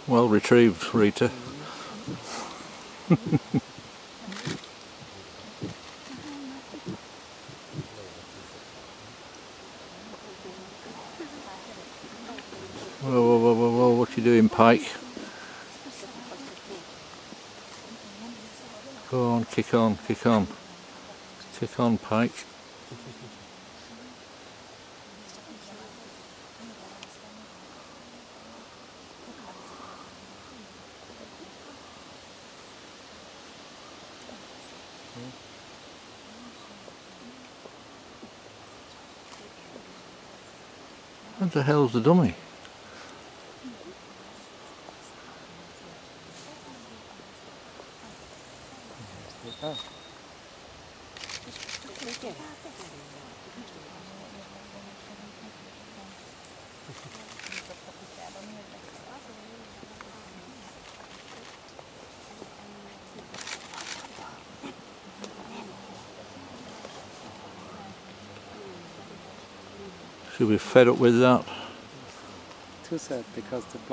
Well retrieved, Rita. Whoa, what you doing, Pike? Go on, kick on, kick on. Kick on, Pike. What the hell's the dummy? Should be fed up with that. Too sad because the